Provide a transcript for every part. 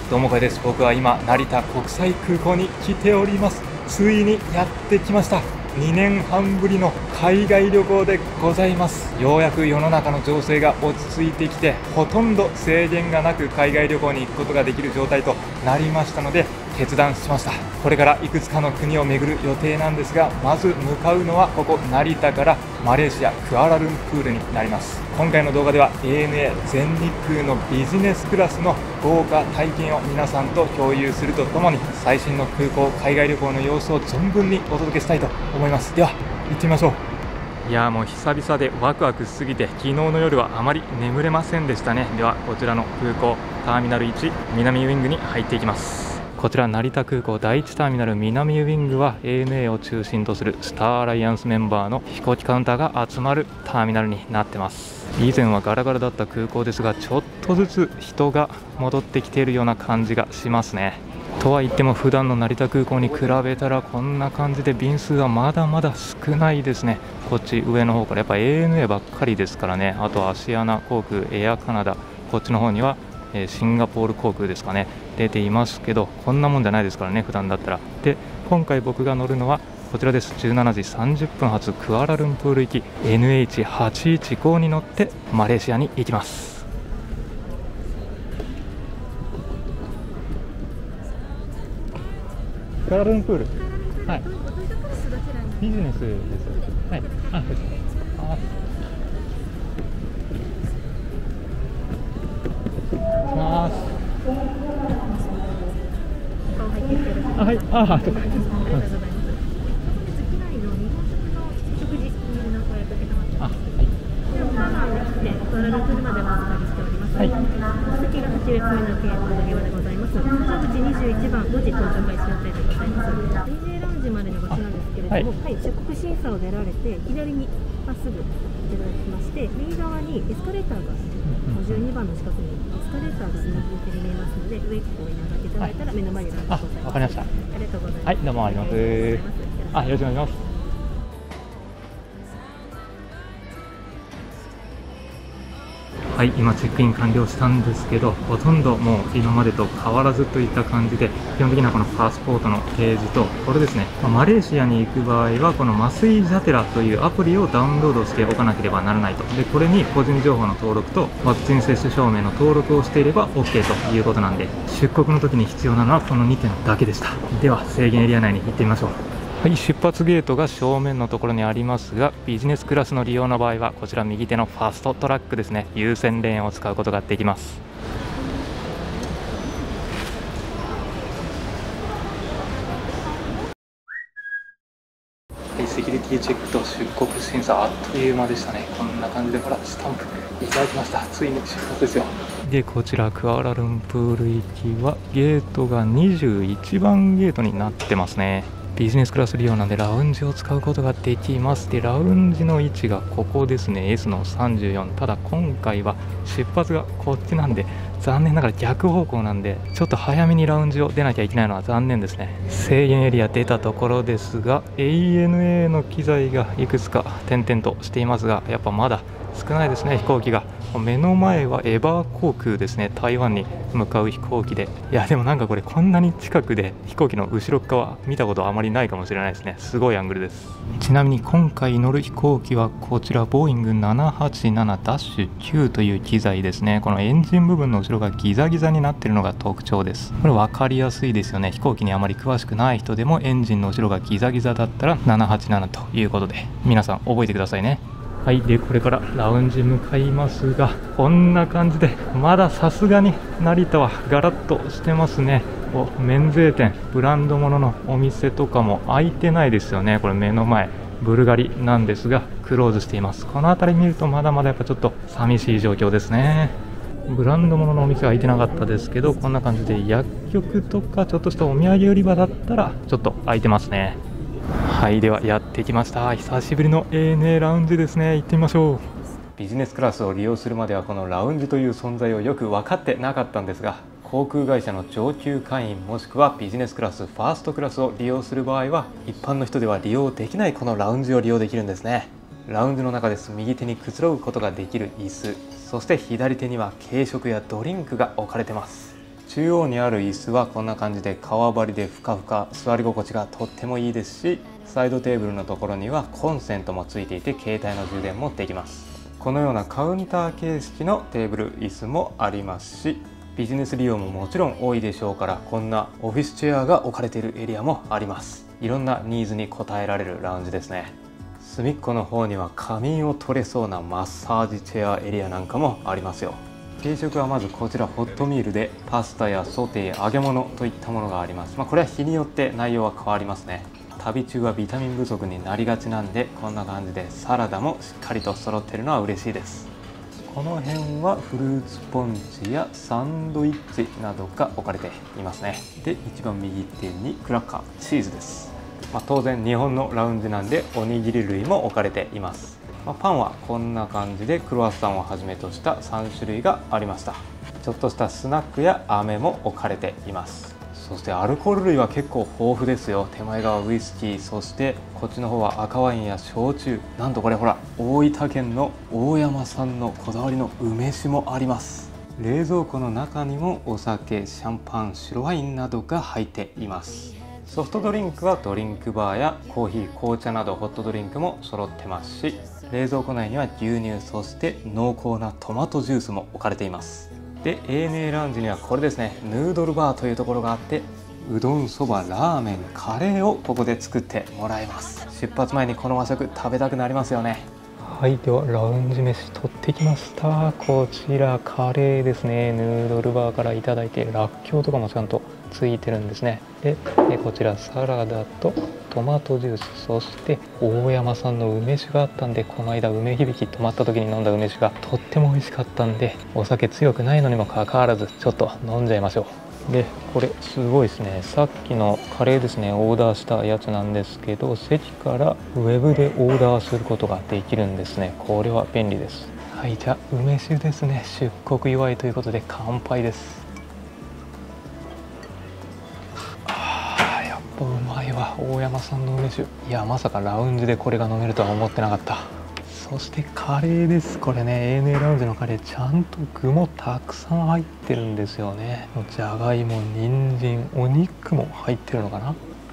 どうもこれです。僕は今成田国際空港に来ております。ついにやってきました。2年半ぶりの海外旅行でございます。ようやく世の中の情勢が落ち着いてきて、ほとんど制限がなく海外旅行に行くことができる状態となりましたので決断しました。これからいくつかの国を巡る予定なんですが、まず向かうのはここ成田からマレーシアクアラルンプールになります。今回の動画では ANA 全日空のビジネスクラスの豪華体験を皆さんと共有するとともに、最新の空港海外旅行の様子を存分にお届けしたいと思います。では行ってみましょう。いやーもう久々でワクワクしすぎて、昨日の夜はあまり眠れませんでしたね。ではこちらの空港ターミナル1南ウィングに入っていきます。こちら成田空港第1ターミナル南ウィングは ANA を中心とするスターアライアンスメンバーの飛行機カウンターが集まるターミナルになってます。以前はガラガラだった空港ですが、ちょっとずつ人が戻ってきているような感じがしますね。とは言っても普段の成田空港に比べたらこんな感じで便数はまだまだ少ないですね。こっち上の方からやっぱ ANA ばっかりですからね。あとはアシアナ航空、エアカナダ、こっちの方にはシンガポール航空ですかね、出ていますけど、こんなもんじゃないですからね普段だったら。で今回僕が乗るのはこちらです。17時30分発クアラルンプール行き NH815 に乗ってマレーシアに行きます。クアラルンプール、はい、ビジネスです。はい、あ、はい、ああ、そうか。 はい、出国審査を出られて左にまっすぐ出られまして、右側にエスカレーターが52番の近くにエスカレーターが右手に見えますので、上に上がっていただいたら目の前にランドございます。 わかりました。 ありがとうございます。 はい、どうもあります。あ、よろしくお願いします。はい、今チェックイン完了したんですけど、ほとんどもう今までと変わらずといった感じで、基本的にはこのパスポートの提示と、これですね、マレーシアに行く場合はこのマスイジャテラというアプリをダウンロードしておかなければならないと。でこれに個人情報の登録とワクチン接種証明の登録をしていれば OK ということなんで、出国の時に必要なのはこの2点だけでした。では制限エリア内に行ってみましょう。はい、出発ゲートが正面のところにありますが、ビジネスクラスの利用の場合はこちら右手のファストトラックですね、優先レーンを使うことができます。はい、セキュリティチェックと出国審査あっという間でしたね。こんな感じでほらスタンプいただきました。ついに出発ですよ。でこちらクアラルンプール行きはゲートが21番ゲートになってますね。ビジネスクラス利用なんでラウンジを使うことができます。でラウンジの位置がここですね、 S の34。ただ今回は出発がこっちなんで、残念ながら逆方向なんで、ちょっと早めにラウンジを出なきゃいけないのは残念ですね。制限エリア出たところですが、 ANA の機材がいくつか点々としていますが、やっぱまだ少ないですね、飛行機が。目の前はエバー航空ですね、台湾に向かう飛行機で。いやでもなんかこれこんなに近くで飛行機の後ろ側見たことあまりないかもしれないですね。すごいアングルです。ちなみに今回乗る飛行機はこちらボーイング 787-9 という機材ですね。このエンジン部分の後ろがギザギザになっているのが特徴です。これ分かりやすいですよね。飛行機にあまり詳しくない人でもエンジンの後ろがギザギザだったら787ということで、皆さん覚えてくださいね。はい、でこれからラウンジ向かいますが、こんな感じでまださすがに成田はガラッとしてますね。免税店、ブランド物のお店とかも開いてないですよね。これ目の前ブルガリなんですがクローズしています。この辺り見るとまだまだやっぱちょっと寂しい状況ですね。ブランド物のお店は開いてなかったですけど、こんな感じで薬局とかちょっとしたお土産売り場だったらちょっと開いてますね。はい、ではやってきました。久しぶりの ANA ラウンジですね。行ってみましょう。ビジネスクラスを利用するまではこのラウンジという存在をよく分かってなかったんですが、航空会社の上級会員もしくはビジネスクラス、ファーストクラスを利用する場合は、一般の人では利用できないこのラウンジを利用できるんですね。ラウンジの中です。右手にくつろぐことができる椅子、そして左手には軽食やドリンクが置かれてます。 中央にある椅子はこんな感じで革張りでふかふか、座り心地がとってもいいですし、サイドテーブルのところにはコンセントもついていて携帯の充電もできます。このようなカウンター形式のテーブル椅子もありますし、ビジネス利用ももちろん多いでしょうから、こんなオフィスチェアが置かれているエリアもあります。いろんなニーズに応えられるラウンジですね。隅っこの方には仮眠を取れそうなマッサージチェアエリアなんかもありますよ。軽食はまずこちらホットミールでパスタやソテー、揚げ物といったものがあります。これは日によって内容は変わりますね。旅中はビタミン不足になりがちなんで、こんな感じでサラダもしっかりと揃っているのは嬉しいです。この辺はフルーツポンチやサンドイッチなどが置かれていますね。で、一番右手にクラッカー、チーズです。当然日本のラウンジなんでおにぎり類も置かれています。パンはこんな感じでクロワッサンをはじめとした3種類がありました。ちょっとしたスナックや飴も置かれています。そしてアルコール類は結構豊富ですよ。手前側ウイスキー、そしてこっちの方は赤ワインや焼酎、なんとこれほら大分県の大山産のこだわりの梅酒もあります。冷蔵庫の中にもお酒、シャンパン、白ワインなどが入っています。ソフトドリンクはドリンクバーやコーヒー、紅茶などホットドリンクも揃ってますし、冷蔵庫内には牛乳、そして濃厚なトマトジュースも置かれています。で、ANA ラウンジにはこれですね、ヌードルバーというところがあって、うどん、そば、ラーメン、カレーをここで作ってもらえます。出発前にこの和食食べたくなりますよね。はい、ではラウンジ飯取ってきました。こちらカレーですね。ヌードルバーからいただいて、らっきょうとかもちゃんとついてるんですね。でこちらサラダとトマトジュース、そして大山産の梅酒があったんで、この間梅響泊まった時に飲んだ梅酒がとっても美味しかったんで、お酒強くないのにもかかわらずちょっと飲んじゃいましょう。でこれすごいですね。さっきのカレーですね、オーダーしたやつなんですけど、席からウェブでオーダーすることができるんですね。これは便利です。はい、じゃあ梅酒ですね。出国祝いということで乾杯です。やっぱうまいわ、大山産の梅酒。いや、まさかラウンジでこれが飲めるとは思ってなかった。そしてカレーです。これね、ANA ラウンジのカレー、ちゃんと具もたくさん入ってるんですよね。じゃがいも、人参、お肉も入ってるのかな。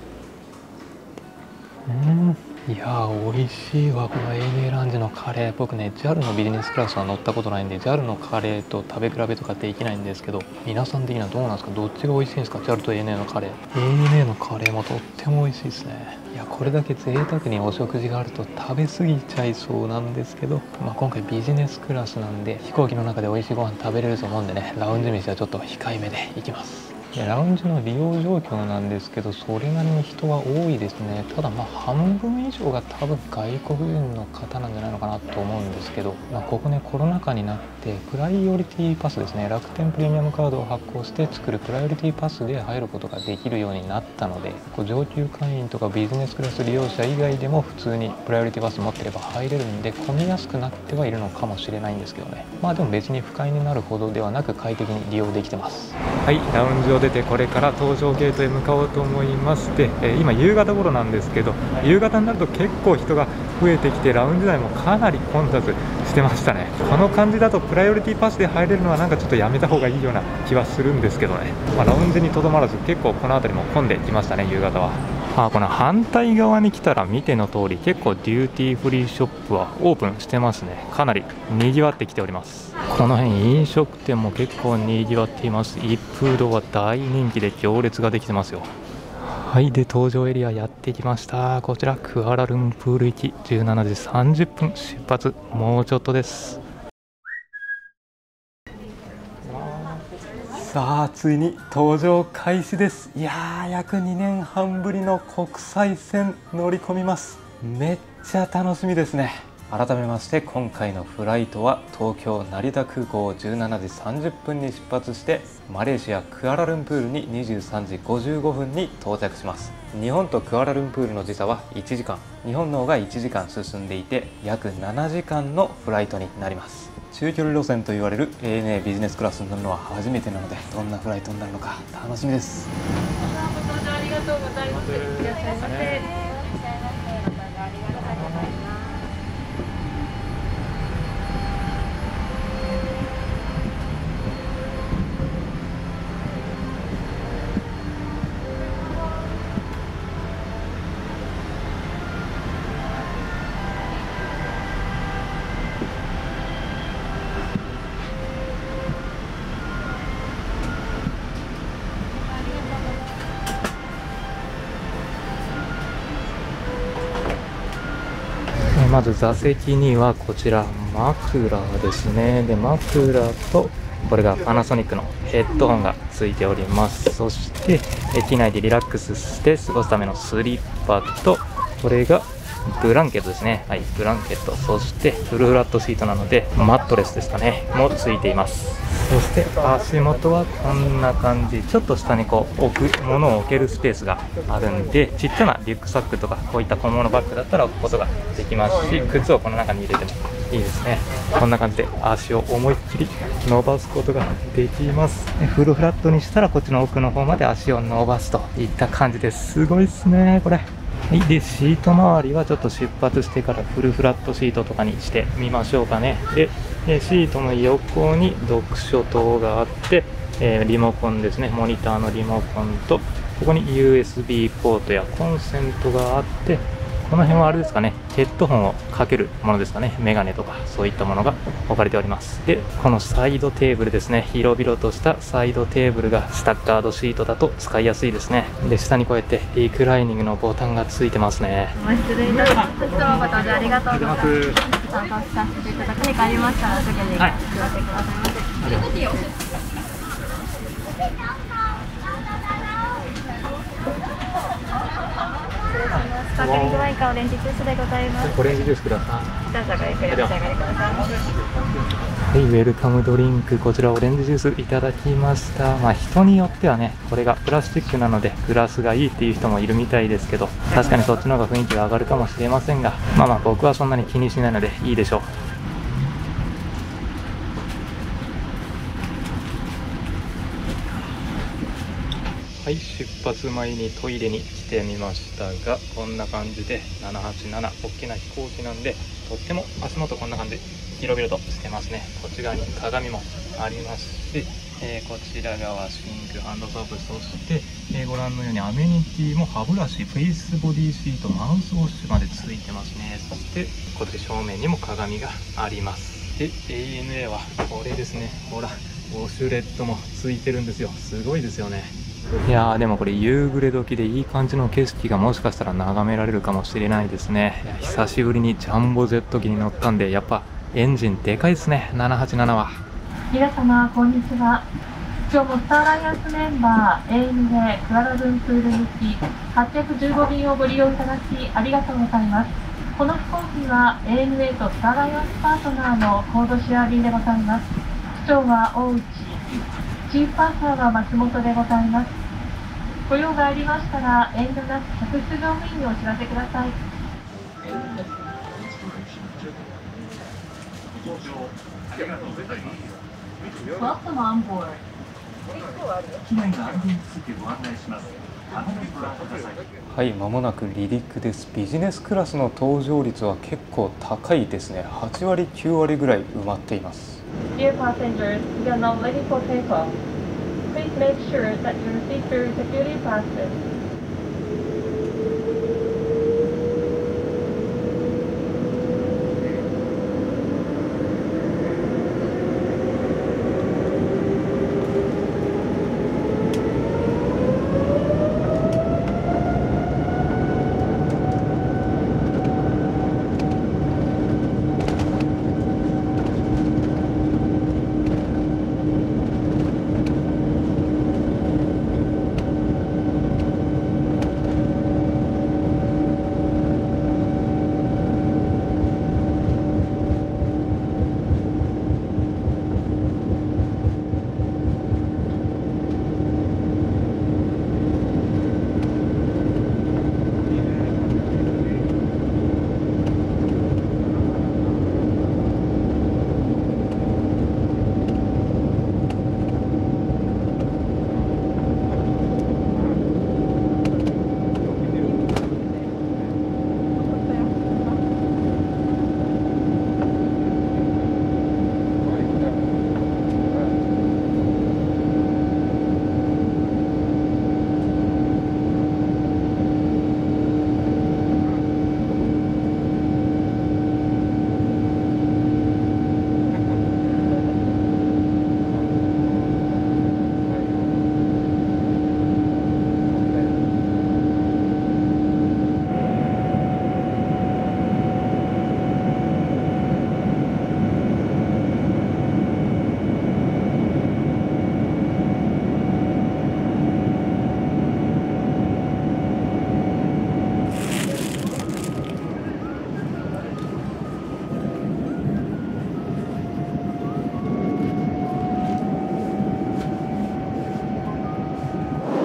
いやー美味しいわ、この ANA ラウンジのカレー。僕ね JAL のビジネスクラスは乗ったことないんで JAL のカレーと食べ比べとかできないんですけど、皆さん的にはどうなんですか？どっちが美味しいんですか？ JAL と ANA のカレー。 ANA のカレーもとっても美味しいですね。いや、これだけ贅沢にお食事があると食べ過ぎちゃいそうなんですけど、今回ビジネスクラスなんで飛行機の中で美味しいご飯食べれると思うんでね、ラウンジ飯はちょっと控えめでいきます。ラウンジの利用状況なんですけど、それなりに人は多いですね。ただ半分以上が多分外国人の方なんじゃないのかなと思うんですけど、ここねコロナ禍になってプライオリティパスですね、楽天プレミアムカードを発行して作るプライオリティパスで入ることができるようになったので、上級会員とかビジネスクラス利用者以外でも普通にプライオリティパス持ってれば入れるんで、混みやすくなってはいるのかもしれないんですけどね。でも別に不快になるほどではなく快適に利用できてます。はい、ラウンジを出てこれから搭乗ゲートへ向かおうと思います。で、今夕方頃なんですけど、夕方になると結構人が増えてきて、ラウンジ内もかなり混雑してましたね。この感じだとプライオリティパスで入れるのはなんかちょっとやめた方がいいような気はするんですけどね。ラウンジにとどまらず結構この辺りも混んできましたね、夕方は。この反対側に来たら見ての通り、結構デューティーフリーショップはオープンしてますね。かなり賑わってきております。この辺飲食店も結構賑わっています。一風堂は大人気で行列ができてますよ。はい、で搭乗エリアやってきました。こちらクアラルンプール行き17時30分出発、もうちょっとです。さあついに搭乗開始です。いやー、約2年半ぶりの国際線乗り込みます。めっちゃ楽しみですね。改めまして今回のフライトは東京成田空港を17時30分に出発してマレーシアクアラルンプールに23時55分に到着します。日本とクアラルンプールの時差は1時間、日本の方が1時間進んでいて約7時間のフライトになります。中距離路線と言われる ANA ビジネスクラスに乗るのは初めてなので、どんなフライトになるのか楽しみです。 ご搭乗ありがとうございます。いらっしゃいませ。 まず座席にはこちら枕ですね。で、枕とこれがパナソニックのヘッドホンがついております。そして機内でリラックスして過ごすためのスリッパと、これがブランケットですね。はい、ブランケット。そしてフルフラットシートなのでマットレスですかねもついています。そして足元はこんな感じ、ちょっと下にこう物を置けるスペースがあるんで、ちっちゃなリュックサックとかこういった小物バッグだったら置くことができますし、靴をこの中に入れてもいいですね。こんな感じで足を思いっきり伸ばすことができます。フルフラットにしたらこっちの奥の方まで足を伸ばすといった感じです。すごいですねこれ。はい、でシート周りはちょっと出発してからフルフラットシートとかにしてみましょうかね。でシートの横に読書灯があって、リモコンですね、モニターのリモコンと、ここに USB ポートやコンセントがあって、この辺はあれですかね、ヘッドホンをかけるものですかね、メガネとかそういったものが置かれております。でこのサイドテーブルですね、広々としたサイドテーブルがスタッカードシートだと使いやすいですね。で下にこうやってリクライニングのボタンがついてますね。 失礼いたします。ご搭乗ありがとうございます。参加させていただく何かありましたらすぐにお知らせくださいませ。スパークリングワインかオレンジジュースでございます。 オレンジジュースください。 どうぞごゆっくりお召し上がりください。 はい、ウェルカムドリンク、こちらオレンジジュースいただきました。人によってはね、これがプラスチックなのでグラスがいいっていう人もいるみたいですけど、確かにそっちの方が雰囲気が上がるかもしれませんが、僕はそんなに気にしないのでいいでしょう。はい、出発前にトイレに来てみましたが、こんな感じで787、大きな飛行機なんで、とっても足元こんな感じ、広々としてますね。こっち側に鏡もありますし、こちら側シンク、ハンドソープ、そして、ご覧のようにアメニティも歯ブラシ、フェイスボディシート、マウスウォッシュまでついてますね。そしてこっち正面にも鏡があります。で ANA はこれですね、ほらウォシュレットもついてるんですよ。すごいですよね。いやーでもこれ夕暮れ時でいい感じの景色がもしかしたら眺められるかもしれないですね。久しぶりにジャンボジェット機に乗ったんで、やっぱエンジンでかいですね、787は。 皆様こんにちは。今日もスターアライアンスメンバー ANA クアラルンプール行き815便をご利用いただきありがとうございます。この飛行機は ANA とスターアライアンスパートナーのコードシェア便でございます。機長は大内、チーフパーサーは松本でございます。ご用がありましたら遠慮なく客室乗務員にお知らせください。Welcome on board。機内の安全についてご案内します。 はい、間もなく離陸です。ビジネスクラスの搭乗率は結構高いですね。8割、9割ぐらい埋まっています。 Dear passengers, we are now ready for takeoff. Please make sure that your seatbelt is securely fastened.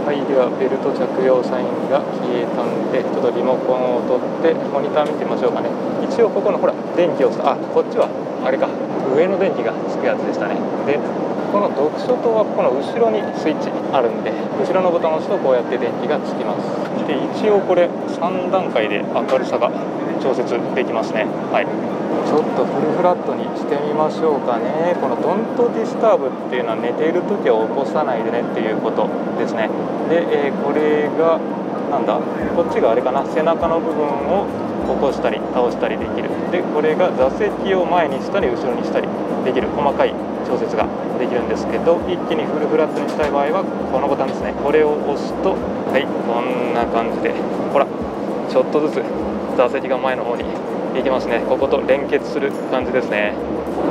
はい、ではベルト着用サインが消えたんで、ちょっとリモコンを取ってモニター見てみましょうかね。一応ここのほら電気をこっちはあれか、上の電気がつくやつでしたね。でこの読書灯はこの後ろにスイッチあるんで、後ろのボタンを押すとこうやって電気がつきます。で一応これ3段階で明るさが調節できますね。はい、ちょっとフルフラットにしてみましょうかね。このドントディスターブっていうのは寝ている時は起こさないでねっていうことですね。で、これがなんだ、こっちがあれかな、背中の部分を起こしたり倒したりできる。でこれが座席を前にしたり後ろにしたりできる細かい調節ができるんですけど、一気にフルフラットにしたい場合はこのボタンですね。これを押すと、はい、こんな感じでほらちょっとずつ座席が前の方に行きますね。ここと連結する感じですね。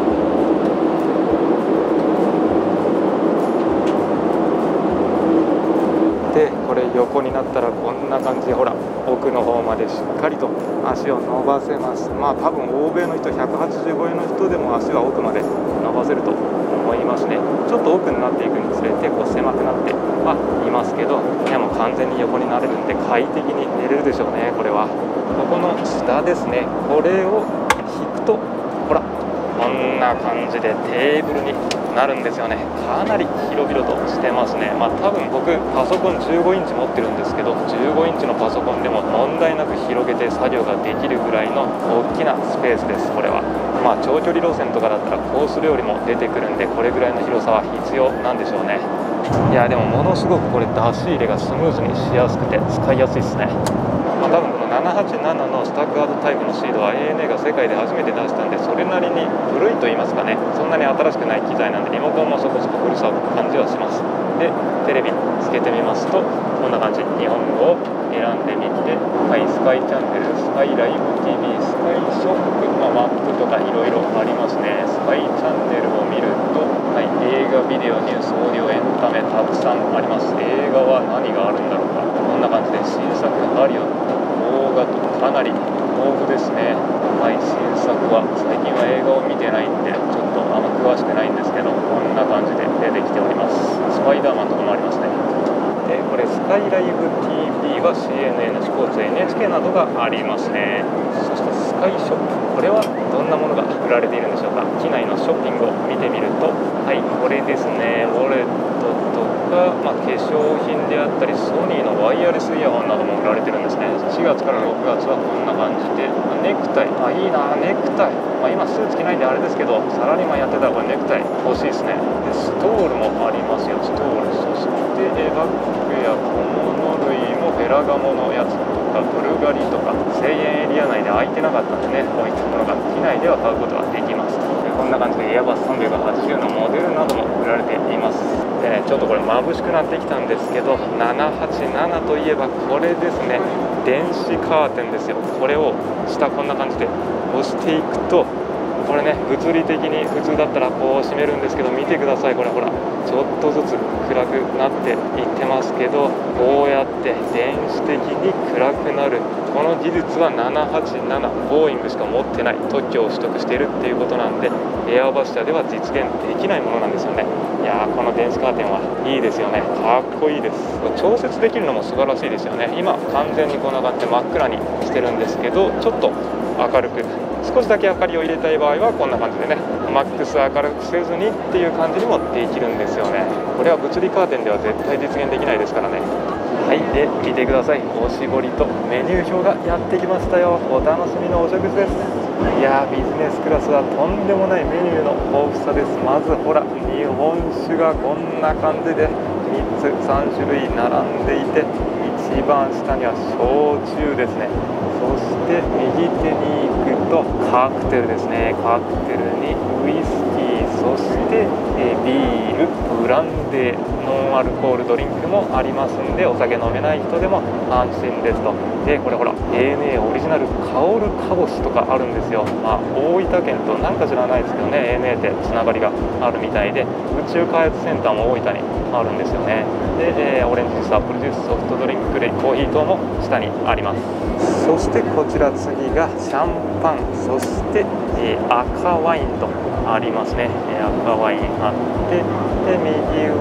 でこれ横になったらこんな感じでほら奥の方までしっかりと足を伸ばせます。まあ多分欧米の人180超えの人でも足は奥まで伸ばせると思いますね。ちょっと奥になっていくにつれてこう狭くなっていますけど、いやもう完全に横になれるんで快適に寝れるでしょうね。これはここの下ですね、これを引くとほらこんな感じでテーブルになるんですよね。かなり広々としてますね。まあ多分僕パソコン15インチ持ってるんですけど、15インチのパソコンでも問題なく広げて作業ができるぐらいの大きなスペースです。これはまあ長距離路線とかだったらこうするよりも出てくるんで、これぐらいの広さは必要なんでしょうね。いやでもものすごくこれ出し入れがスムーズにしやすくて使いやすいですね。まあ、多分この787のスタッカードタイプのシードは ANA が世界で初めて出したんで、それなりに古いと言いますかね、そんなに新しくない機材なんでリモコンもそこそこ古さを感じはします。でテレビつけてみますとこんな感じ、日本語を選んでみて、はい、スカイチャンネル、スカイライブ TV、スカイショップ、マップとかいろいろありますね。スカイチャンネルを見ると、はい、映画、ビデオ、ニュース、オーディオ、エンタメたくさんあります。映画は何があるんだろうか。こんな感じで新作ハリウッド、邦画とかなり豊富ですね。はい、新作は最近は映画を見てないんでちょっとあんま詳しくないんですけど、こんな感じで出てきております。スパイダーマンとかもありますね。これスカイライブ TV は CNN スポーツ NHK などがありますね。そしてスカイショップ、これはどんなものが売られているんでしょうか。機内のショッピングを見てみると、はい、これですね、ウォレットとか、化粧品であったりソニーのワイヤレスイヤホンなども売られてるんですね。4月から6月はこんな感じで、ネクタイ、いいなネクタイ、今スーツ着ないんであれですけど、サラリーマンやってたらこれネクタイ欲しいですね。でストールもありますよ、ストール。そしてバッグや小物類もフェラガモのやつとかブルガリとか1000円エリア内で空いてなかったんでね、こういったものが機内では買うことができます。こんな感じでエアバス380のモデルなども売られています。でね、ちょっとこれ眩しくなってきたんですけど、787といえばこれですね、電子カーテンですよ。これを下こんな感じで押していくと、これね、物理的に普通だったらこう閉めるんですけど、見てください、これほらちょっとずつ暗くなっていってますけど、こうやって電子的に暗くなる、この技術は787ボーイングしか持ってない特許を取得しているっていうことなんで、エアバス社では実現できないものなんですよね。いやー、この電子カーテンはいいですよね。かっこいいです。調節できるのも素晴らしいですよね。今完全にこんな感じで真っ暗にしてるんですけど、ちょっと明るく、少しだけ明かりを入れたい場合はこんな感じでね、マックス明るくせずにっていう感じにもできるんですよね。これは物理カーテンでは絶対実現できないですからね。はい、で見てください、おしぼりとメニュー表がやってきましたよ。お楽しみのお食事です。いやー、ビジネスクラスはとんでもないメニューの豊富さです。まずほら、日本酒がこんな感じで3種類並んでいて、一番下には焼酎ですね。そして右手に行くとカクテルですね。カクテルにウイスキー、そしてビール、ブランデー、ノンアルコールドリンクもありますんで、お酒飲めない人でも安心ですと。でこれほら ANA オリジナルカオルカボスとかあるんですよ。大分県となんか知らないですけどね、 ANA ってつながりがあるみたいで、宇宙開発センターも大分にあるんですよね。でオレンジジュース、アップルジュース、ソフトドリンク類、コーヒー等も下にあります。そしてこちら次がシャンパン、そして、赤ワインとありますね。赤ワインあって、で右上が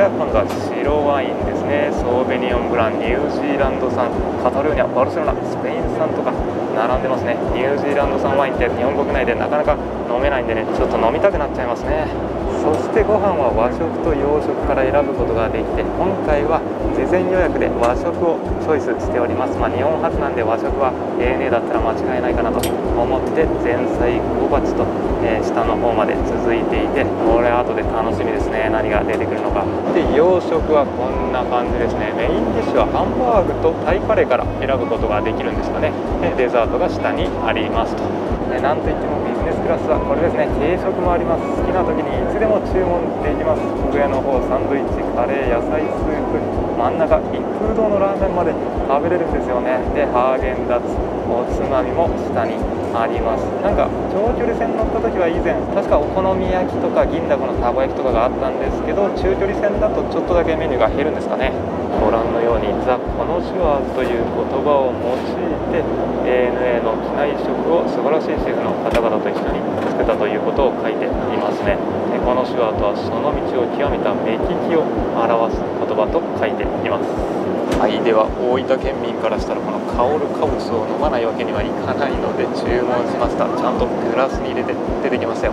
は今度は白ワインですね。ソーベニオンブラン、ニュージーランド産、カタルーニャ、バルセロナ、スペイン産とか並んでますね。ニュージーランド産ワインって日本国内でなかなか飲めないんでね、ちょっと飲みたくなっちゃいますね。そしてご飯は和食と洋食から選ぶことができて、今回は事前予約で和食をチョイスしております。日本初なんで和食は ANA だったら間違いないかなと思って前菜小鉢と、下の方まで続いていて、これ後で楽しみですね、何が出てくるのか。で洋食はこんな感じですね。メインディッシュはハンバーグとタイカレーから選ぶことができるんですかね。でデザートが下にありますと。なんといってもビジネスクラスはこれですね、軽食もあります。好きな時にいつでも注文できます。上の方サンドイッチ、カレー、野菜スープ、真ん中一風堂のラーメンまで食べれるんですよね。でハーゲンダッツ、おつまみも下にあります。なんか長距離線乗った時は以前確かお好み焼きとか銀だこのたこ焼きとかがあったんですけど、中距離線だとちょっとだけメニューが減るんですかね。ご覧のようにザ・コノシュワーズという言葉を用いて ANA の機内食を素晴らしいシェフの方々と一緒に作ったということを書いていますね。コノシュワーとはその道を極めた目利きを表す言葉と書いています。はい、では大分県民からしたらこの香るカブスを飲まないわけにはいかないので注文しました。ちゃんとグラスに入れて出てきましたよ。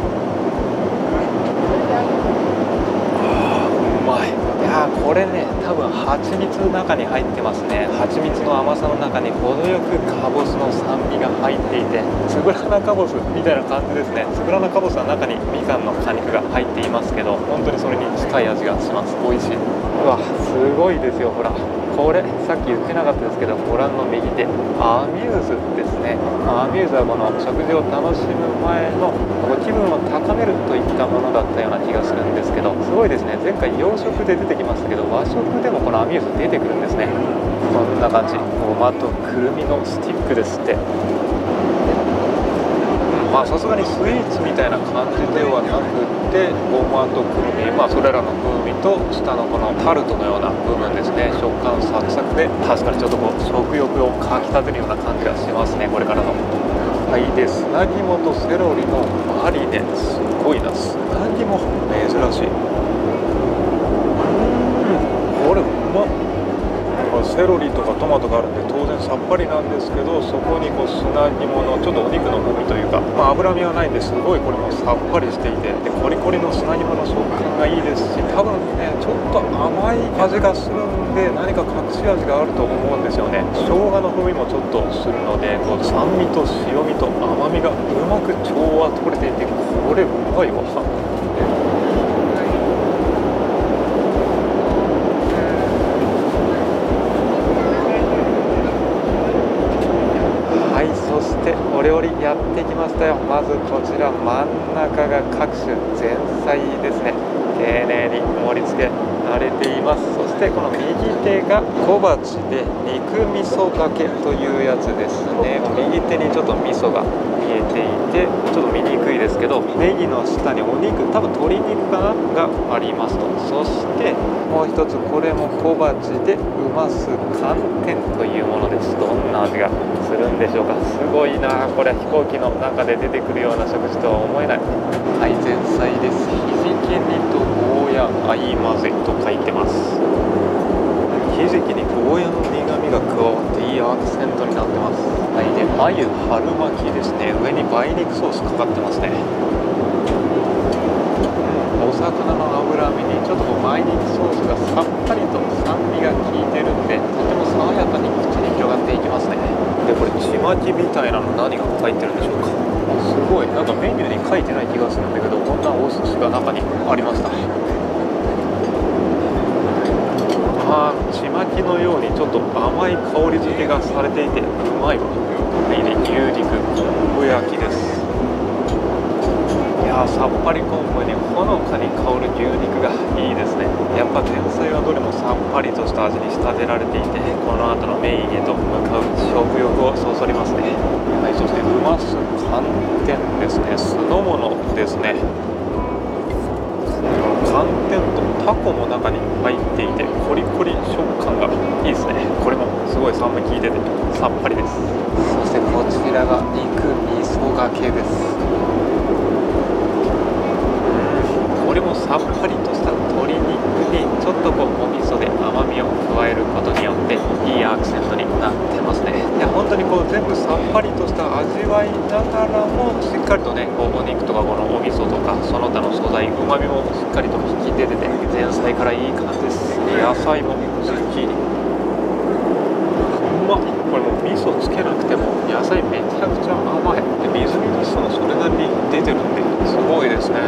うまい。いやこれね、多分蜂蜜の中に入ってますね。蜂蜜の甘さの中に程よくカボスの酸味が入っていて、つぶらなカボスみたいな感じですね。つぶらなカボスは中にみかんの果肉が入っていますけど、本当にそれに近い味がします。美味しい。うわすごいですよ。ほらこれさっき言ってなかったですけど、ご覧の右手アミューズですね。アミューズはこの食事を楽しむ前のご気分を高めるといったものだったような気がするんですけど、すごいですね。前回洋食で出てきましたけど、和食でもこのアミューズ出てくるんですね。こんな感じ、ごまとくるみのスティックですって。さすがにスイーツみたいな感じではなくて、ごまとくるみ、それらの風味と下のこのタルトのような部分ですね。食感サクサクで、確かにちょっとこう食欲をかきたてるような感じがしますね、これからの。はい、で砂肝とセロリのマリネ、すごいな。砂肝珍しい。これうまっ。セロリとかトマトがあるんで当然さっぱりなんですけど、そこにこう砂肝のちょっとお肉の風味というか、脂身はないんですごいこれもさっぱりしていて、でコリコリの砂肝の食感がいいですし、多分ねちょっと甘い味がするんで、何か隠し味があると思うんですよね。生姜の風味もちょっとするので、こう酸味と塩味と甘みがうまく調和取れていて、これうまいわ。そしてお料理やってきましたよ。まずこちら真ん中が各種前菜ですね。丁寧に盛り付けられています。そしてこの右手が小鉢で肉味噌がけというやつですね。右手にちょっと味噌が見えていてちょっと見にくいですけど、ネギの下にお肉、多分鶏肉かながありますと。そしてもう一つ、これも小鉢でうます寒天というものです。どんな味がするんでしょうか。すごいな、これ飛行機の中で出てくるような食事とは思えない。はい、前菜です。ひじき煮とゴーヤ相混ぜと書いてます。ひじきにゴーヤの苦みが加わっていいアクセントになってます。はい、で鮎春巻きですね。上に梅肉ソースかかってますね。お魚の脂身にちょっと梅肉ソースがさっぱりと酸味が効いてるんで、とても爽やかに口に広がっていきますね。でこれちまきみたいなの何が入ってるんでしょうか。すごいなんかメニューに書いてない気がするんだけど、こんなお寿司が中にありました。ちまきのようにちょっと甘い香り付けがされていてうまいわ。はい、で牛肉昆布焼きです。いやさっぱり昆布にほのかに香る牛肉がいいですね。やっぱ前菜はどれもさっぱりとした味に仕立てられていて、この後のメインへと向かう食欲をそそりますね。はい、そしてうます寒天ですね。酢の物ですね。寒天とタコも中に入っていてコリコリ食感がいいですね。これもすごい酸味効いててさっぱりです。そしてこちらが肉味噌がけです。これもさっぱりとした鶏肉にちょっとこうお味噌で甘みを加えることによっていいアクセントになってますね。いや本当にこう全部さっぱりとした味わいながらもしっかりとねこうお肉とかこのお味噌とかその他の素材うまみもしっかりと引き出てて前菜からいい感じです。野菜もズッキーニうまっ。これもう味噌つけなくても野菜めちゃくちゃ甘いでみずみずしさもそれなりに出てるんですごいですね。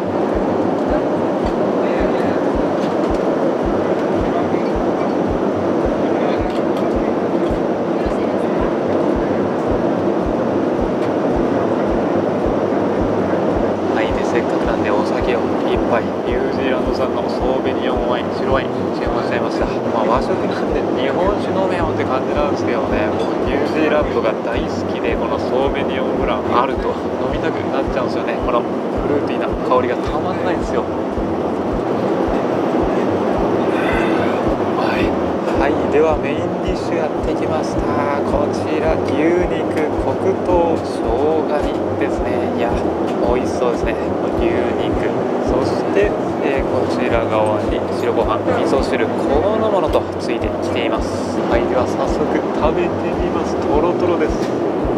せっかくなんでお酒を一杯ニュージーランド産のソーベニオンワイン白ワイン注文しちゃいました。和食なんで日本酒飲めよって感じなんですけどね、もうニュージーランドが大好きでこのソーベニオンブランあると飲みたくなっちゃうんですよね。このフルーティーな香りがたまんないんですよ。はい、ではメインディッシュやってきました。こちら牛肉黒糖生姜煮ですね。いや美味しそうですね。牛肉そして、こちら側に白ご飯味噌汁このものとついてきています。はい、では早速食べてみます。とろとろです。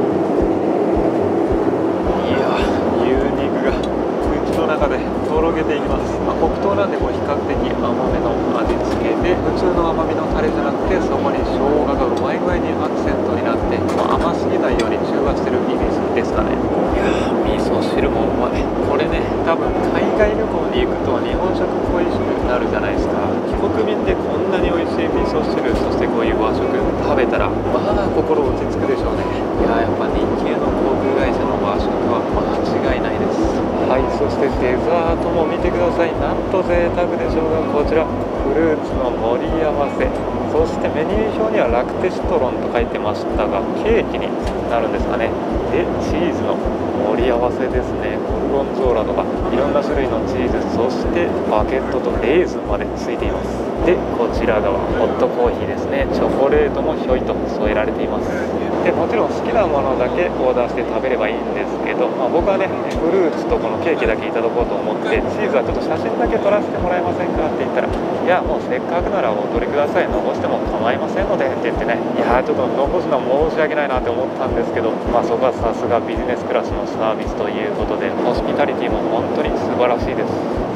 いや牛肉が口の中でとろけていきます。黒糖なんでこう比較的甘めの味付けで普通の甘みのタレじゃなくてそこに生姜がうまい具合にアクセントになって甘すぎないように中和してるイメージですかね。いやー味噌汁もうまい。これね多分海外旅行に行くと日本食恋しくなるじゃないですか。帰国便でこんなに美味しい味噌汁そしてこういう和食食べたらまあ心落ち着くでしょうね。いややっぱ日系の航空会社の和食は間違いないです。はい、そしてデザートも見てください。なんと贅沢でしょうがこちらフルーツの盛り合わせそしてメニュー表にはラクテシトロンと書いてましたがケーキになるんですかね。でチーズの盛り合わせですね。ゴルゴンゾーラとかいろんな種類のチーズそしてバケットとレーズンまでついています。でこちら側ホットコーヒーですね。チョコレートもひょいと添えられています。でもちろん好きなものだけオーダーして食べればいいんですけど、僕はねフルーツとこのケーキだけいただこうと思ってチーズはちょっと写真だけ撮らせてもらえませんかって言ったらいやもうせっかくならお取りください残しても構いませんのでって言ってねいやちょっと残すのは申し訳ないなって思ったんですけどそこはさすがビジネスクラスのサービスということでホスピタリティも本当に素晴らしいです。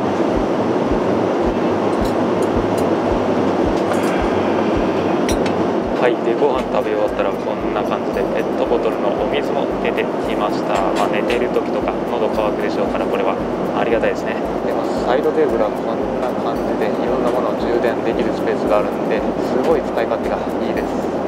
はい、でご飯食べ終わったらこんな感じでペットボトルのお水も出てきました。寝ている時とか喉乾くでしょうからこれはありがたいですね。でサイドテーブルはこんな感じでいろんなものを充電できるスペースがあるんですごい使い勝手がいいです。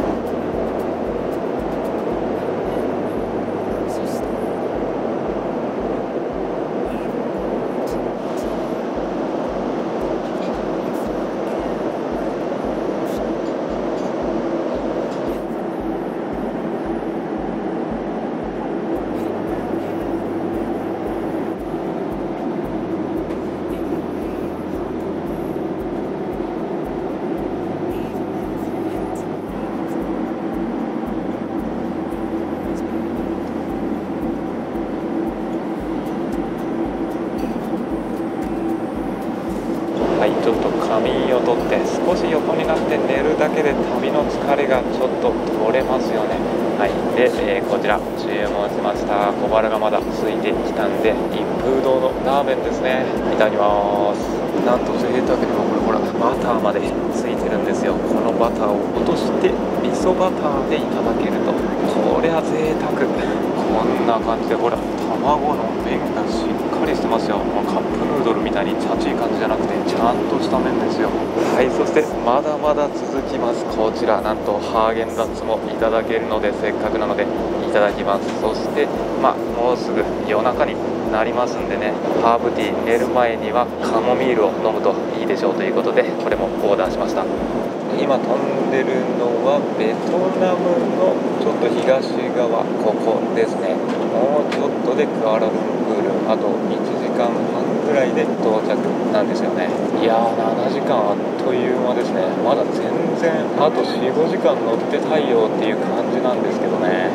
はい、ちょっと仮眠をとって少し横になって寝るだけで旅の疲れがちょっと取れますよね。はい、で、こちら注文しました小腹がまだ空いてきたんで一風堂のラーメンですね。いただきます。なんと贅沢にもこれほらバターまでついてるんですよ。このバターを落として味噌バターでいただけるとこれは贅沢。こんな感じでほら卵の麺がしっかりしてますよ。カップヌードルみたいにチャチい感じじゃなくてちゃんとした麺ですよ。はい、そしてまだまだ続きます。こちらなんとハーゲンダッツもいただけるのでせっかくなのでいただきます。そしてもうすぐ夜中になりますんでねハーブティー寝る前にはカモミールを飲むといいでしょうということでこれもオーダーしました。今飛んでるのはベトナムのちょっと東側ここですね。もうちょっとでクアラルンプールあと1時間半ぐらいで到着なんですよね。いやー7時間あっという間ですね。まだ全然あと 4,5 時間乗って太陽っていう感じなんですけどね。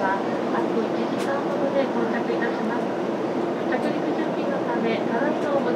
着陸準備のため、正しいお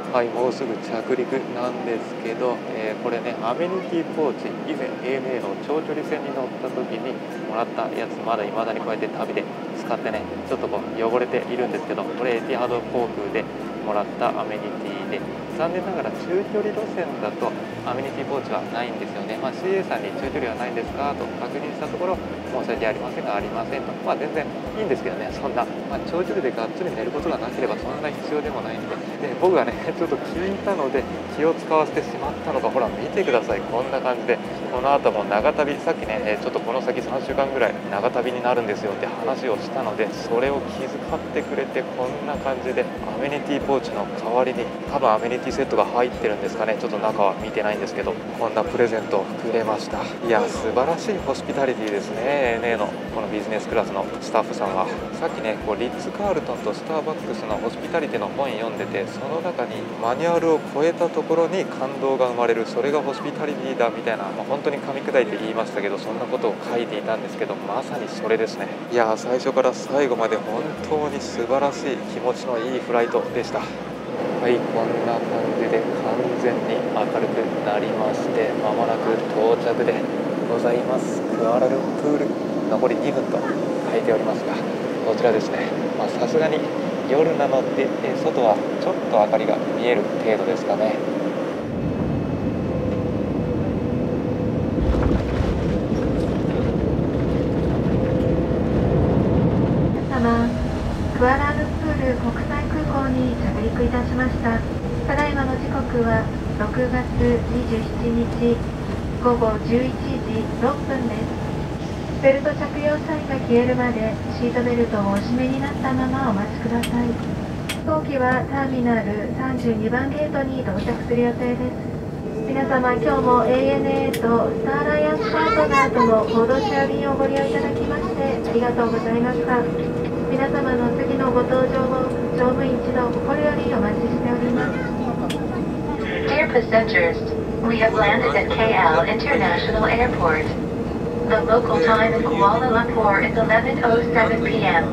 はい、もうすぐ着陸なんですけど、これね、アメニティポーチ、以前 ANA の長距離船に乗った時にもらったやつ、まだ未だにこうやって旅で使ってね、ちょっとこう汚れているんですけど、これエティハド航空でもらったアメニティで、残念ながら中距離路線だとアメニティポーチはないんですよね。CA さんに中距離はないんですかと確認したところ、申し訳ありませんがありませんと、全然いいんですけどね、そんな、長距離でがっつり寝ることがなければそんな必要でもないんで、僕がねちょっと聞いたので気を使わせてしまったのか、ほら見てください、こんな感じで、この後も長旅、さっきねちょっとこの先3週間ぐらい長旅になるんですよって話をしたので、それを気遣ってくれて、こんな感じでアメニティポーチの代わりに多分アメニティセットが入ってるんですかね、ちょっと中は見てないんですけど、こんなプレゼントをくれました。いや素晴らしいホスピタリティですね。 ANA のこのビジネスクラスのスタッフさんは。さっきねこうリッツ・カールトンとスターバックスのホスピタリティの本読んでて、その中にマニュアルを超えたところに感動が生まれる、それがホスピタリティだみたいな、本当に噛み砕いて言いましたけど、そんなことを書いていたんですけど、まさにそれですね。いや最初から最後まで本当に素晴らしい気持ちのいいフライトでした。はい、こんな感じで完全に明るくなりまして、まもなく到着でございます。クアラルンプール、残り2分と書いておりますが、こちらですね、さすがに夜なので外はちょっと明かりが見える程度ですかね。 クアラルンプール国際空港に着陸いたしました。ただいまの時刻は6月27日午後11時6分です。ベルト着用サインが消えるまでシートベルトをお締めになったままお待ちください。飛行機はターミナル32番ゲートに到着する予定です。皆様、今日も ANA とスターアライアンスパートナーとのコードシェア便をご利用いただきましてありがとうございました。皆様の次のご搭乗を乗務員一同心よりお待ちしております。 Dear passengers, we have landed at KL International Airport. The local time in Kuala Lumpur is 11:07 p.m.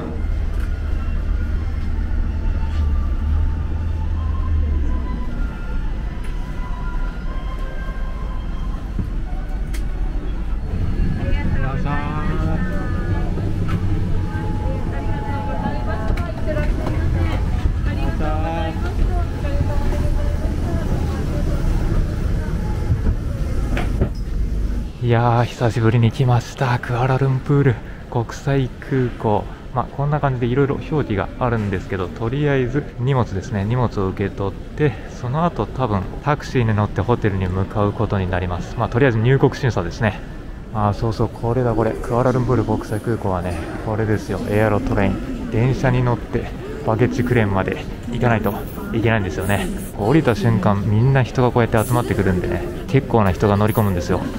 いやー久しぶりに来ました。クアラルンプール国際空港、こんな感じでいろいろ表記があるんですけど、とりあえず荷物ですね、荷物を受け取って、その後多分タクシーに乗ってホテルに向かうことになります。とりあえず入国審査ですね。そうそう、これだ、これクアラルンプール国際空港はね、これですよ、エアロトレイン、電車に乗ってバゲッジクレーンまで行かないといけないんですよね。降りた瞬間みんな人がこうやって集まってくるんでね、結構な人が乗り込むんですよ。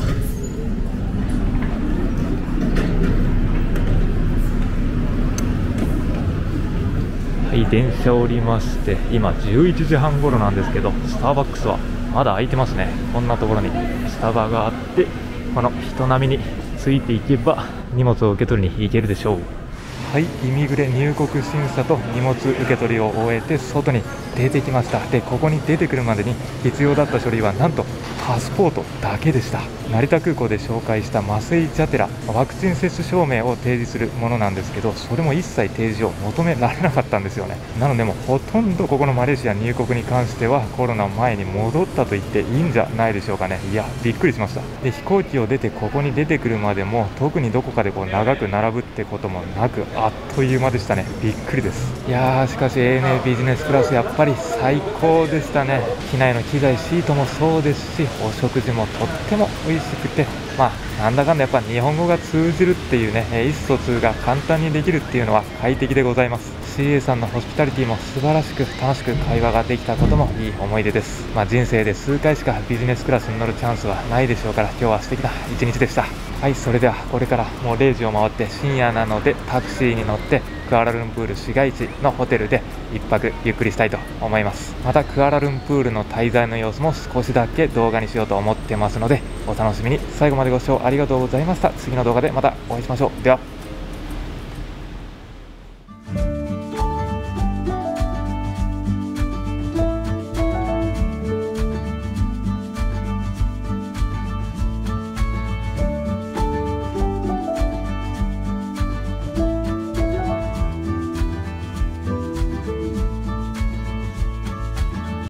はい、電車降りまして、今11時半頃なんですけど、スターバックスはまだ開いてますね。こんなところにスタバがあって、この人波についていけば荷物を受け取りに行けるでしょう。はい、イミグレ入国審査と荷物受け取りを終えて外に出てきました。で、ここに出てくるまでに必要だった書類はなんとパスポートだけでした。成田空港で紹介したマセイ・ジャテラ、ワクチン接種証明を提示するものなんですけど、それも一切提示を求められなかったんですよね。なのでもうほとんどここのマレーシア入国に関してはコロナ前に戻ったと言っていいんじゃないでしょうかね。いやびっくりしました。で、飛行機を出てここに出てくるまでも特にどこかで長く並ぶってこともなく、あっという間でしたね。びっくりです。いやー、しかし ANA ビジネスクラスやっぱり最高でしたね。機内の機材シートもそうですし、お食事もとっても美味しくて、なんだかんだやっぱ日本語が通じるっていうね、意思疎通が簡単にできるっていうのは快適でございます。 CA さんのホスピタリティも素晴らしく楽しく会話ができたこともいい思い出です。人生で数回しかビジネスクラスに乗るチャンスはないでしょうから、今日は素敵な一日でした。はい、それではこれからもう0時を回って深夜なので、タクシーに乗ってクアラルンプール市街地のホテルで1泊ゆっくりしたいと思います。またクアラルンプールの滞在の様子も少しだけ動画にしようと思ってますので、お楽しみに。最後までご視聴ありがとうございました。次の動画でまたお会いしましょう。では。